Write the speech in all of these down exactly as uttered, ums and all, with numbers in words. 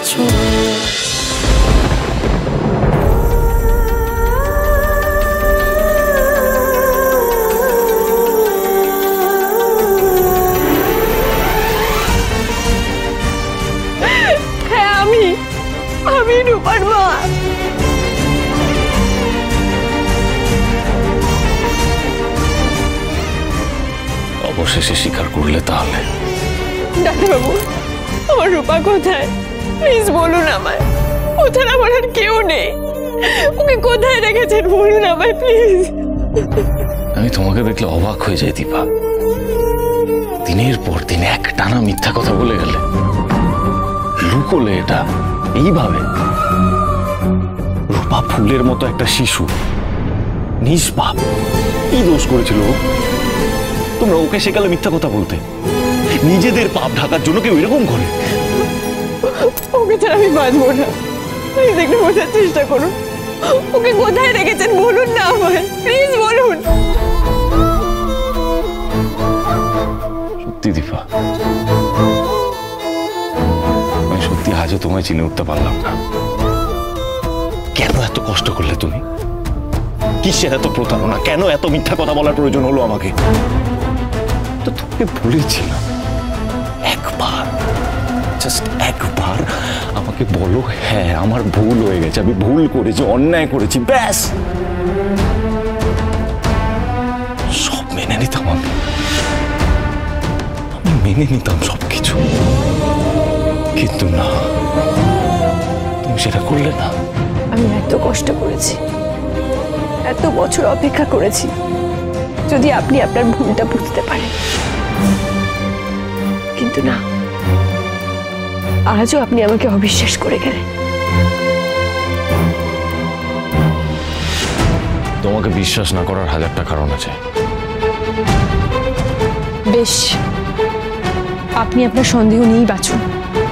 কিছু। হ্যাঁ আমি আমি রূপার মা। অবশেষে স্বীকার করলে তাহলে? ডাক্তারবাবু, আমার রূপা কোথায়? প্লিজ বলুন আমায়। কোথায় আমার আর কেউ নেই, ওকে কোথায় রেখেছেন বলুন আমায় প্লিজ। আমি তোমাকে দেখলে অবাক হয়ে যাই দীপা। দিনের পর দিন এক টানা মিথ্যা কথা বলে গেলে, লুকোলে এটা এইভাবে। রূপা ফুলের মতো একটা শিশু, নিষ্পাপ। কি দোষ করেছিল? তোমরা ওকে শেখালে মিথ্যা কথা বলতে। নিজেদের পাপ ঢাকার জন্য কেউ এরকম করে? ওকে ছাড়া আমি বাঁচবো না, প্লিজ একটু বোঝার চেষ্টা করুন। ওকে কোথায় রেখেছেন বলুন না আমায়, প্লিজ বলুন। সত্যি দীপা, আমি সত্যি আজও তোমায় চিনে উঠতে পারলাম না। কেন এত কষ্ট করলে তুমি? কিসের এত প্রতারণা? কেন এত মিথ্যা কথা বলার প্রয়োজন হলো আমাকে? তো তোকে বলেছিলাম একবার, জাস্ট একবার আমাকে বলো, হ্যাঁ আমার ভুল হয়ে গেছে, আমি ভুল করেছি, অন্যায় করেছি, ব্যাস সব মেনে নিতাম। আমি আমি মেনে নিতাম সবকিছু, কিন্তু না, তুমি সেটা করলে না। আমি এত কষ্ট করেছি, এত বছর অপেক্ষা করেছি, যদি আপনি আপনার ভুলটা বুঝতে পারেন, কিন্তু না, আজও আপনি আমাকে অবিশ্বাস করে গেলেন। তোমাকে বিশ্বাস না করার হাজারটা কারণ আছে। বেশ, আপনি আপনার সন্দেহ নিয়েই বাঁচুন।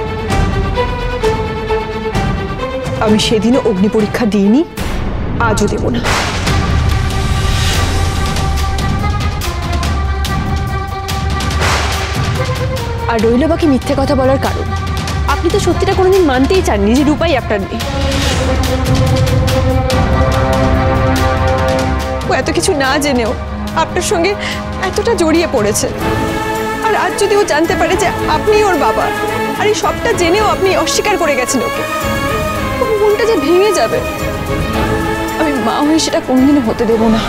আমি সেদিনও অগ্নি পরীক্ষা দিইনি, আজও দেব না। আর রইল বাকি মিথ্যে কথা বলার কারণ। আপনি তো সত্যিটা কোনোদিন মানতেই চাননি যে রূপাই আপনার নেই। ও এত কিছু না জেনেও আপনার সঙ্গে এতটা জড়িয়ে পড়েছে, আর আজ যদি ও জানতে পারে যে আপনি ওর বাবা, আর এই সবটা জেনেও আপনি অস্বীকার করে গেছেন ওকে, ওর মনটা যে ভেঙে যাবে। আমি মা হয়ে সেটা কোনোদিনও হতে দেব না।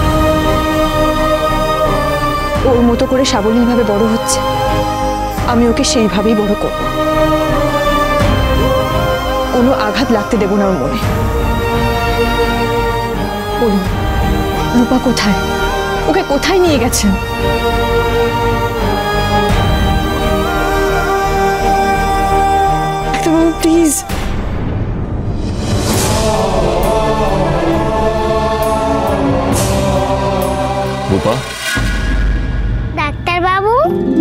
ওর মতো করে সাবলীলভাবে বড় হচ্ছে, আমি ওকে সেইভাবেই বড় করব। কোনো আঘাত লাগতে দেব না ওর মনে। বলুন, রূপা কোথায়? ওকে কোথায় নিয়ে গেছেন? Please Rupa. ডাক্তার বাবু,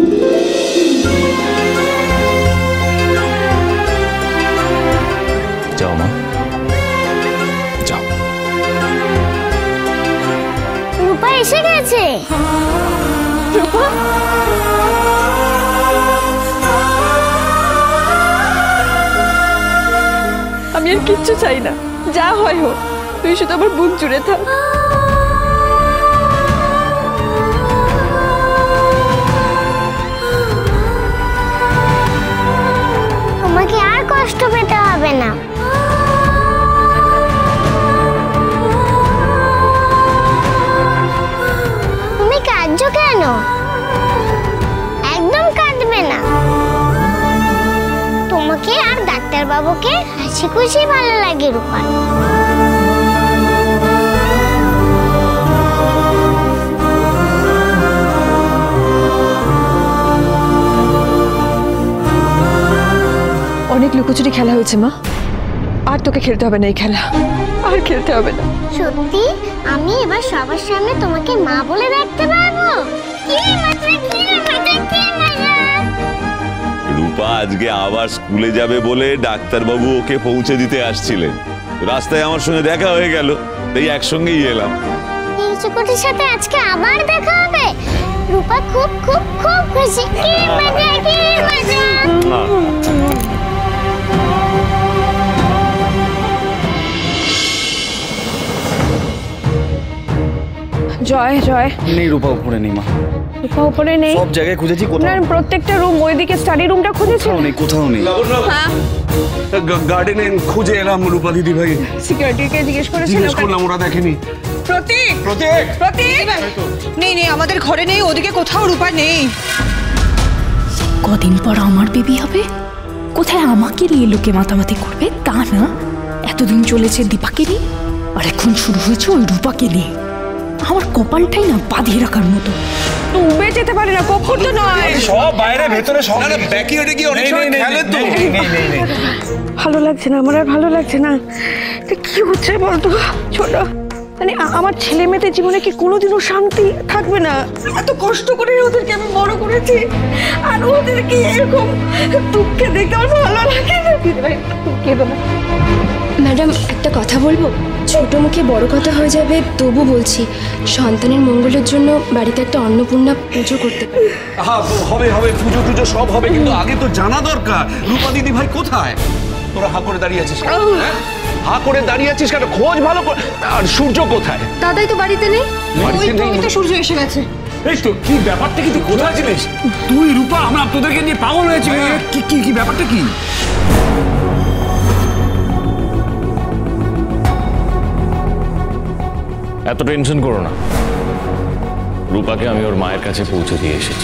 যাও মা, যাও। রূপা এসে গেছে। রূপা, আমি আর কিচ্ছু চাই না, যা হয় হোক, তুই শুধু আমার বুক জুড়ে থাক। তোমাকে আর কষ্ট পেতে হবে না। তুমি কাঁদছো কেন? একদম কাঁদবে না। তোমাকে আর ডাক্তার বাবুকে হাসি খুশি ভালো লাগে রূপা। অনেক লুকোচুরি খেলা হয়েছে মা, আর তোকে খেলতে হবে না এই খেলা, আর খেলতে হবে না। সত্যি আমি এবার সবার সামনে তোমাকে মা বলে ডাকতে পারবো? কি মজা, কি মজা, কি মজা। রূপা আজকে আবার স্কুলে যাবে বলে ডাক্তারবাবু ওকে পৌঁছে দিতে আসছিলেন। রাস্তায় আমার সঙ্গে দেখা হয়ে গেল, তাই একসঙ্গেই এলাম। নিচুকুটির সাথে আজকে আবার দেখা হবে। রূপা খুব খুব খুব খুশি। কি মজা, কি মজা। জয় জয়। নেই রূপা, উপরে নেই মা। রূপা উপরে নেই? সব জায়গায় খুঁজেছি, কোথাও না, প্রত্যেকটা রুম, ওইদিকে স্টাডি রুমটা খুঁজেছি। নেই, কোথাও নেই। হ্যাঁ, গার্ডেনে খুঁজে এলাম রূপা দিদি ভাই, সিকিউরিটিকে জিজ্ঞেস করেছিল। জিজ্ঞেস করলাম, ওরা দেখেনি। প্রতীক, প্রতীক, প্রতীক! নেই নেই, আমাদের ঘরে নেই, ওদিকে কোথাও রূপা নেই। কদিন পর আমার বেবি হবে, কোথায় আমাকে নিয়ে লোকে মাতামাতি করবে তা না, এতদিন চলেছে দীপাকে নিয়ে, আর এখন শুরু হয়েছে ওই রূপাকে নিয়ে। আমার কপালটাই না বাঁধিয়ে রাখার মতো। ডুবে যেতে পারি না, কখন তো নয়। সব বাইরে ভেতরে সব। না ব্যাকি ওটা কি অনেক সময় খেলে তো। নেই নেই নেই, ভালো লাগছে না, আমার আর ভালো লাগছে না। এটা কি হচ্ছে বলতো ছোট? মানে আ- আমার ছেলে মেয়েদের জীবনে কি কোনোদিনও শান্তি থাকবে না? এত কষ্ট করে ওদেরকে আমি বড় করেছি, আর ওদেরকে এরকম দুঃখে দেখতে আমার ভালো লাগে না। দিদি ভাই, কেঁদো না। ম্যাডাম, একটা কথা বলবো? ছোট মুখে বড় কথা হয়ে যাবে, তবু বলছি সন্তানের মঙ্গলের জন্য বাড়িতে একটা অন্নপূর্ণা পুজো করতে পারি। হ্যাঁ হবে হবে, পুজো টুজো সব হবে, কিন্তু আগে তো জানা দরকার রূপা দিদি ভাই কোথায়। তোরা হা করে দাঁড়িয়ে আছিস কেন? হ্যাঁ? হা করে দাঁড়িয়ে আছিস কেন? খোঁজ ভালো করে। আর সূর্য কোথায়? দাদাই তো বাড়িতে নেই। বাড়িতে নেই? তো সূর্য এসে গেছে। এই তো কি ব্যাপারটা, কি তুই কোথায় ছিলিস? তুই রূপা, আমরা তোদেরকে নিয়ে পাগল হয়েছি। কি কি কি ব্যাপারটা কি? এত টেনশন করো না, রূপাকে আমি ওর মায়ের কাছে পৌঁছে দিয়ে এসেছি।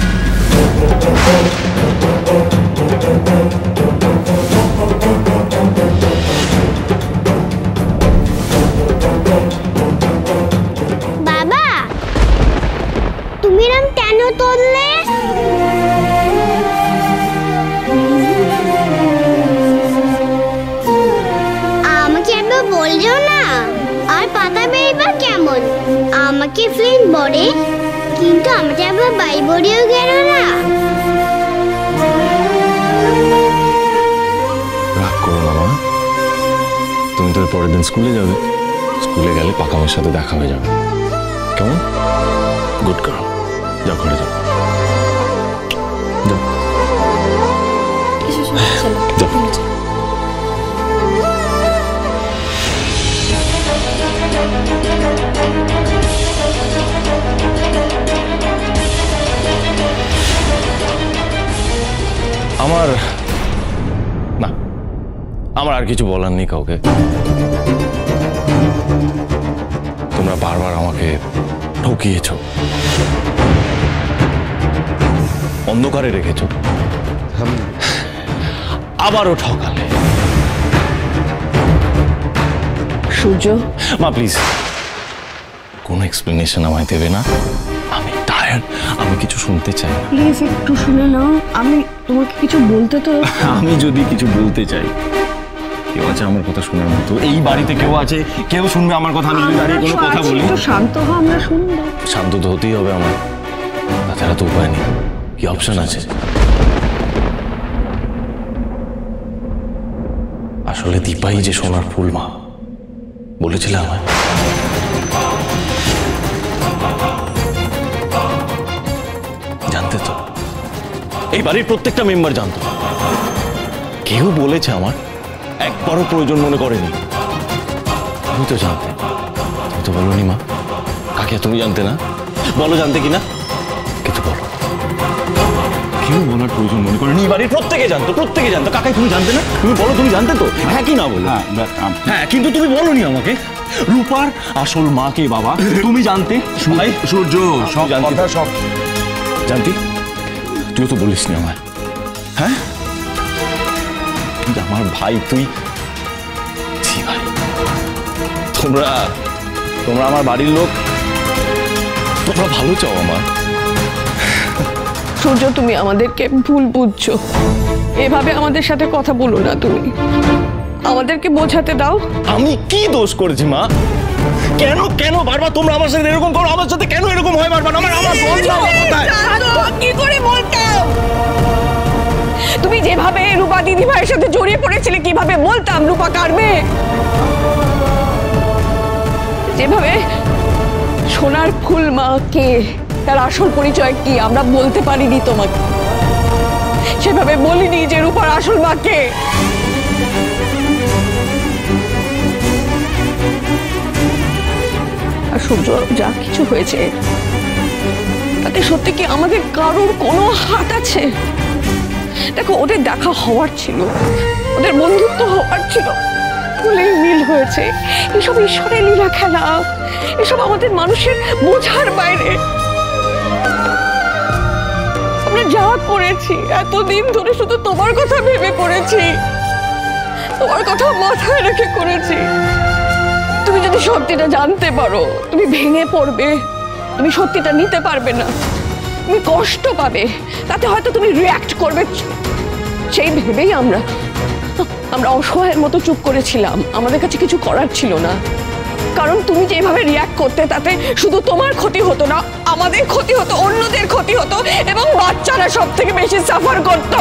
বাবা, তুমি রাম কেন তুললে? আমাকে একবার বলছো না। আর পাতা বেরিবা কেমন? আমাকে ফ্রেন্ড বলে, কিন্তু আমাকে একবার বাই বড়িও গেল না। রাগ করো না মা, তুমি তো পরের দিন স্কুলে যাবে, স্কুলে গেলে পাকামের সাথে দেখা হয়ে যাবে। কেমন? গুড গার্ল, যাও ঘরে যাও। যাও। যাও। আমার না, আমার আর কিছু বলার নেই কাউকে। তোমরা বারবার আমাকে ঠকিয়েছ, অন্ধকারে রেখেছ, আবারও ঠকালে। সূর্য, মা প্লিজ, কোনো এক্সপ্লেনেশন আমায় দেবে না। আমি টায়ার্ড, আমি কিছু শুনতে চাই না। প্লিজ একটু শুনে নাও, আমি তোমাকে কিছু বলতে তো। আমি যদি কিছু বলতে চাই, কেউ আছে আমার কথা শোনার মতো? এই বাড়িতে কেউ আছে? কেউ শুনবে আমার কথা? আমি যদি দাঁড়িয়ে কোনো কথা বলি? একটু শান্ত হও, আমরা শুনবো। শান্ত তো হতেই হবে আমার, তাছাড়া তো উপায় নেই। কি অপশন আছে? আসলে দীপাই যে সোনার ফুল মা বলেছিল আমায়। জানতে তো, এই বাড়ির প্রত্যেকটা মেম্বার জানতো। কেউ বলেছে আমার, একবারও প্রয়োজন মনে করেনি। আমি তো জানতে, তুমি তো বলোনি মা। কাকে তুমি জানতে না? বলো জানতে কিনা, কিছু বলো। কেউ বলার প্রয়োজন মনে করেনি, এই বাড়ির প্রত্যেকে জানতো, প্রত্যেকে জানতো। কাকাই তুমি জানতে না? তুমি বলো তুমি জানতে তো, হ্যাঁ কি না বলো? হ্যাঁ, কিন্তু তুমি বলোনি আমাকে রূপার আসল মা কে বাবা। তুমি জানতে ভাই? সূর্য সব কথা সব জানতি, তুইও তো বলিস নি আমায়। হ্যাঁ, তুই আমার ভাই, তুই ভাই। তোমরা তোমরা আমার বাড়ির লোক, তোমরা ভালো চাও আমার। সূর্য, তুমি আমাদেরকে ভুল বুঝছো, এভাবে আমাদের সাথে কথা বলো না। তুমি আমাদেরকে বোঝাতে দাও। আমি কি দোষ করেছি মা? কেন কেন বারবার তোমরা আমার সাথে এরকম করো? আমার সাথে কেন এরকম হয় বারবার? আমার আমার কোথায়? কি করে বলতাম? তুমি যেভাবে রূপা দিদি ভাইয়ের সাথে জড়িয়ে পড়েছিলে, কিভাবে বলতাম রূপা কার মেয়ে? যেভাবে সোনার ফুল মা কে, তার আসল পরিচয় কি আমরা বলতে পারিনি তোমাকে, সেভাবে বলিনি যে রূপার আসল মা কে। আর সূর্য যা কিছু হয়েছে তাতে সত্যি কি আমাদের কারোর কোনো হাত আছে? দেখো, ওদের দেখা হওয়ার ছিল, ওদের বন্ধুত্ব হওয়ার ছিল, বলেই মিল হয়েছে। এসব ঈশ্বরের লীলা খেলা, এসব আমাদের মানুষের বোঝার বাইরে। আমরা যা করেছি এতদিন ধরে শুধু তোমার কথা ভেবে করেছি, তোমার কথা মাথায় রেখে করেছি। তুমি যদি সত্যিটা জানতে পারো তুমি ভেঙে পড়বে, তুমি সত্যিটা নিতে পারবে না, তুমি কষ্ট পাবে, তাতে হয়তো তুমি রিয়্যাক্ট করবে। সেই ভেবেই আমরা আমরা অসহায়ের মতো চুপ করেছিলাম, আমাদের কাছে কিছু করার ছিল না। কারণ তুমি যেভাবে রিয়্যাক্ট করতে তাতে শুধু তোমার ক্ষতি হতো না, আমাদের ক্ষতি হতো, অন্যদের ক্ষতি হতো, এবং বাচ্চারা সব থেকে বেশি সাফার করতো।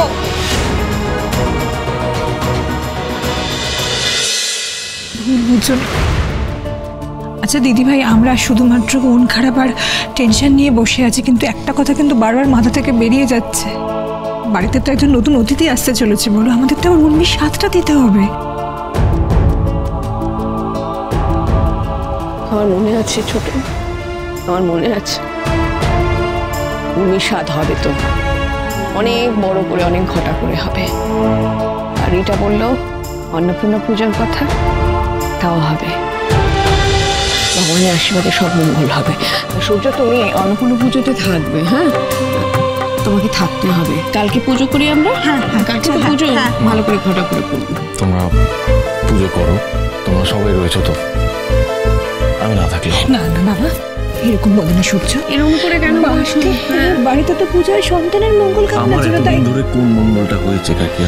বুঝুন। আচ্ছা দিদিভাই, আমরা শুধুমাত্র মন খারাপ আর টেনশন নিয়ে বসে আছি, কিন্তু একটা কথা কিন্তু বারবার মাথা থেকে বেরিয়ে যাচ্ছে। বাড়িতে তো একজন নতুন অতিথি আসতে চলেছে, বলো, আমাদের তো উর্মির স্বাদটা দিতে হবে। আমার মনে আছে ছোট, আমার মনে আছে উর্মির স্বাদ হবে তো অনেক বড় করে, অনেক ঘটা করে হবে। আর এটা বললো অন্নপূর্ণা পূজার কথা, তাও হবে। ভগবানের আশীর্বাদে সব মঙ্গল হবে। সূর্য, তুমি অন্নপূর্ণা পুজোতে থাকবে, হ্যাঁ? তোমাকে থাকতে হবে। কালকে পুজো করি আমরা। হ্যাঁ হ্যাঁ, কালকে তো পুজো, ভালো করে ঘটা করে করবো। তোমরা পুজো করো, তোমরা সবাই রয়েছো তো, আমি না থাকলে না না বাবা, এরকম বলে না সূর্য। এরকম করে কেন? বাড়িতে তো পূজায় সন্তানের মঙ্গল কামনা ছিল, তাই ধরে কোন মঙ্গলটা হয়েছে কাকিয়া?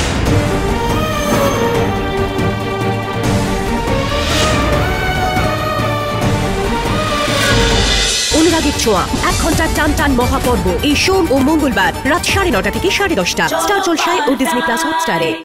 অনুরাগের ছোঁয়া, এক ঘন্টার টান টান মহাপর্ব এই সোম ও মঙ্গলবার রাত সাড়ে নটা থেকে সাড়ে দশটা স্টার জলসায় ও ডিজনি প্লাস হটস্টারে।